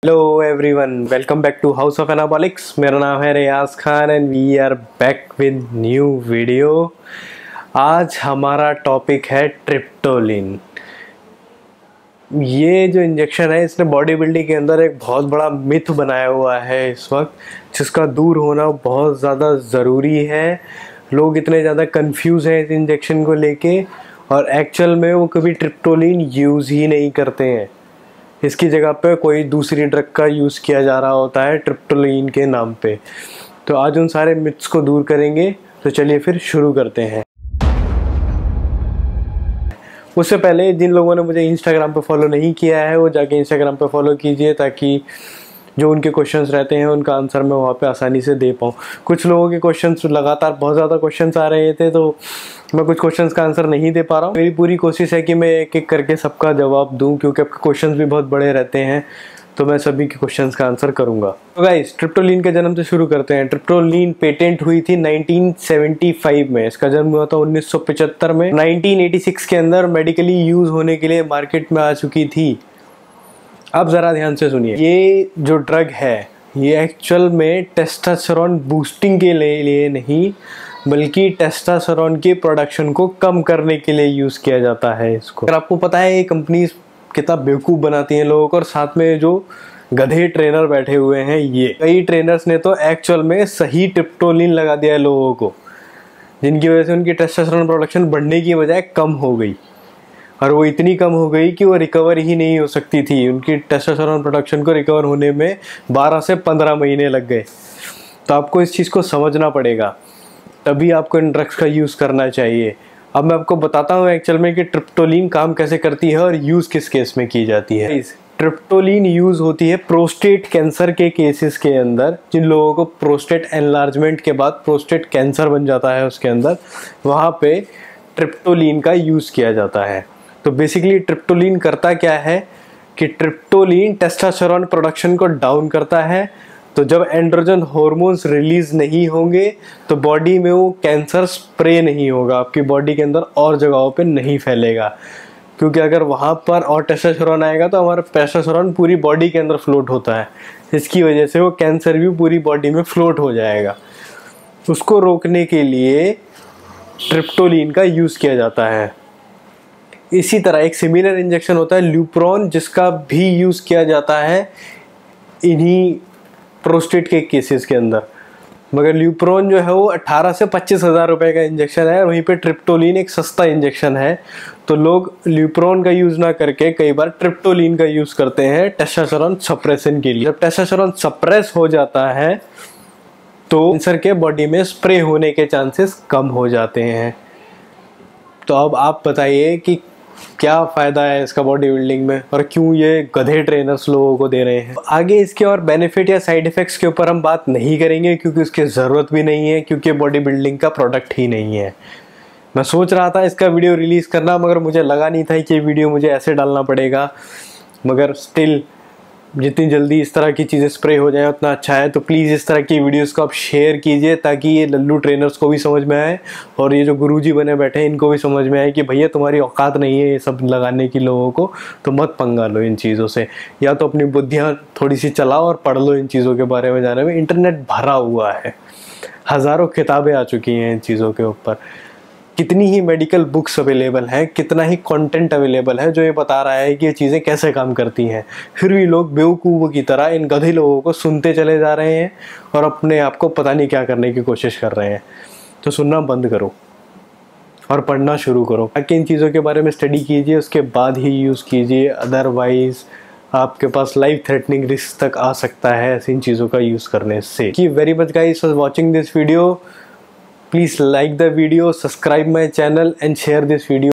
Hello everyone, welcome back to house of anabolics. मेरा नाम है Riyaz Khan and we are back with new video. आज हमारा टॉपिक है ट्रिप्टोलिन। ये जो इंजेक्शन है इसने बॉडी बिल्डिंग के अंदर एक बहुत बड़ा मिथ बनाया हुआ है इस वक्त, जिसका दूर होना बहुत ज़्यादा ज़रूरी है। लोग इतने ज़्यादा कंफ्यूज हैं इस इंजेक्शन को लेके और एक्चुअल में वो कभी ट्रिप्टोलिन यूज़ ही नहीं करते हैं। इसकी जगह पे कोई दूसरी ड्रग का यूज़ किया जा रहा होता है ट्रिप्टोलिन के नाम पे। तो आज उन सारे मिथ्स को दूर करेंगे। तो चलिए फिर शुरू करते हैं। उससे पहले जिन लोगों ने मुझे इंस्टाग्राम पे फॉलो नहीं किया है वो जाके इंस्टाग्राम पे फॉलो कीजिए, ताकि जो उनके क्वेश्चंस रहते हैं उनका आंसर मैं वहाँ पे आसानी से दे पाऊँ। कुछ लोगों के क्वेश्चंस लगातार बहुत ज़्यादा क्वेश्चंस आ रहे थे, तो मैं कुछ क्वेश्चंस का आंसर नहीं दे पा रहा हूँ। मेरी पूरी कोशिश है कि मैं एक एक करके सबका जवाब दूँ, क्योंकि आपके क्वेश्चंस भी बहुत बड़े रहते हैं, तो मैं सभी के क्वेश्चंस का आंसर करूँगा। तो गाइस, ट्रिप्टोलिन के जन्म से शुरू करते हैं। ट्रिप्टोलिन पेटेंट हुई थी 1975 में। इसका जन्म हुआ था 1975 में। 1986 के अंदर मेडिकली यूज़ होने के लिए मार्केट में आ चुकी थी। अब ज़रा ध्यान से सुनिए, ये जो ड्रग है ये एक्चुअल में टेस्टोस्टेरोन बूस्टिंग के लिए नहीं, बल्कि टेस्टोस्टेरोन के प्रोडक्शन को कम करने के लिए यूज़ किया जाता है इसको। अगर आपको पता है ये कंपनीज कितना बेवकूफ़ बनाती हैं लोगों को, और साथ में जो गधे ट्रेनर बैठे हुए हैं, ये कई ट्रेनर्स ने तो एक्चुअल में सही ट्रिप्टोलिन लगा दिया है लोगों को, जिनकी वजह से उनकी टेस्टोस्टेरोन प्रोडक्शन बढ़ने की बजाय कम हो गई। और वो इतनी कम हो गई कि वो रिकवर ही नहीं हो सकती थी। उनकी टेस्टोस्टेरोन प्रोडक्शन को रिकवर होने में 12 से 15 महीने लग गए। तो आपको इस चीज़ को समझना पड़ेगा, तभी आपको इन ड्रग्स का यूज़ करना चाहिए। अब मैं आपको बताता हूँ एक्चुअल में कि ट्रिप्टोलिन काम कैसे करती है और यूज़ किस केस में की जाती है। ट्रिप्टोलिन यूज़ होती है प्रोस्टेट कैंसर के केसेस के अंदर। जिन लोगों को प्रोस्टेट एनलार्जमेंट के बाद प्रोस्टेट कैंसर बन जाता है उसके अंदर, वहाँ पे ट्रिप्टोलिन का यूज़ किया जाता है। तो बेसिकली ट्रिप्टोलिन करता क्या है कि ट्रिप्टोलिन टेस्टोस्टेरोन प्रोडक्शन को डाउन करता है। तो जब एंड्रोजन हार्मोन्स रिलीज नहीं होंगे तो बॉडी में वो कैंसर स्प्रे नहीं होगा, आपकी बॉडी के अंदर और जगहों पे नहीं फैलेगा। क्योंकि अगर वहाँ पर और टेस्टोस्टेरोन आएगा तो हमारा टेस्टोस्टेरोन पूरी बॉडी के अंदर फ्लोट होता है, इसकी वजह से वो कैंसर भी पूरी बॉडी में फ्लोट हो जाएगा। उसको रोकने के लिए ट्रिप्टोलिन का यूज़ किया जाता है। इसी तरह एक सिमिलर इंजेक्शन होता है ल्यूप्रोन, जिसका भी यूज़ किया जाता है इन्हीं प्रोस्टेट के केसेस के अंदर। मगर ल्यूप्रोन जो है वो 18 से 25 हज़ार रुपये का इंजेक्शन है, और वहीं पे ट्रिप्टोलिन एक सस्ता इंजेक्शन है। तो लोग ल्यूप्रोन का यूज़ ना करके कई बार ट्रिप्टोलिन का यूज़ करते हैं टेस्टोस्टेरोन सप्रेशन के लिए। जब टेस्टोस्टेरोन सप्रेस हो जाता है तो कैंसर के बॉडी में स्प्रे होने के चांसेस कम हो जाते हैं। तो अब आप बताइए कि क्या फ़ायदा है इसका बॉडी बिल्डिंग में, और क्यों ये गधे ट्रेनर्स लोगों को दे रहे हैं। आगे इसके और बेनिफिट या साइड इफ़ेक्ट्स के ऊपर हम बात नहीं करेंगे, क्योंकि उसकी ज़रूरत भी नहीं है, क्योंकि बॉडी बिल्डिंग का प्रोडक्ट ही नहीं है। मैं सोच रहा था इसका वीडियो रिलीज़ करना, मगर मुझे लगा नहीं था कि ये वीडियो मुझे ऐसे डालना पड़ेगा। मगर स्टिल जितनी जल्दी इस तरह की चीज़ें स्प्रे हो जाए उतना अच्छा है। तो प्लीज़ इस तरह की वीडियोस को आप शेयर कीजिए, ताकि ये लल्लू ट्रेनर्स को भी समझ में आए, और ये जो गुरुजी बने बैठे हैं इनको भी समझ में आए कि भैया तुम्हारी औकात नहीं है ये सब लगाने की लोगों को, तो मत पंगा लो इन चीज़ों से। या तो अपनी बुद्धियाँ थोड़ी सी चलाओ और पढ़ लो इन चीज़ों के बारे में जाने में। इंटरनेट भरा हुआ है, हज़ारों किताबें आ चुकी हैं इन चीज़ों के ऊपर, कितनी ही मेडिकल बुक्स अवेलेबल हैं, कितना ही कंटेंट अवेलेबल है जो ये बता रहा है कि ये चीज़ें कैसे काम करती हैं। फिर भी लोग बेवकूफ़ों की तरह इन गधे लोगों को सुनते चले जा रहे हैं और अपने आप को पता नहीं क्या करने की कोशिश कर रहे हैं। तो सुनना बंद करो और पढ़ना शुरू करो, ताकि इन चीज़ों के बारे में स्टडी कीजिए, उसके बाद ही यूज़ कीजिए। अदरवाइज़ आपके पास लाइफ थ्रेटनिंग रिस्क तक आ सकता है ऐसी इन चीज़ों का यूज़ करने से। कि very much guys for watching this video. Please like the video, subscribe my channel and share this video.